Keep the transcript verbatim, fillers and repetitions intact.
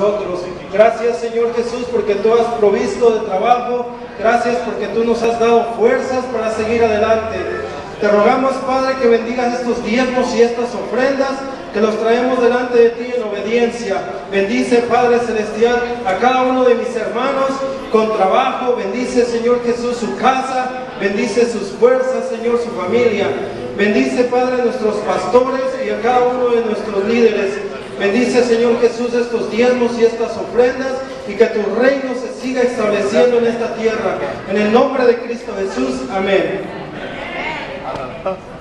nosotros. Gracias, Señor Jesús, porque tú has provisto de trabajo. Gracias porque tú nos has dado fuerzas para seguir adelante. Te rogamos, Padre, que bendigas estos diezmos y estas ofrendas que los traemos delante de ti en obediencia. Bendice, Padre Celestial, a cada uno de mis hermanos con trabajo. Bendice, Señor Jesús, su casa. Bendice sus fuerzas, Señor, su familia. Bendice, Padre, a nuestros pastores y a cada uno de nuestros líderes. Bendice, Señor Jesús, estos diezmos y estas ofrendas, y que tu reino se siga estableciendo en esta tierra. En el nombre de Cristo Jesús. Amén.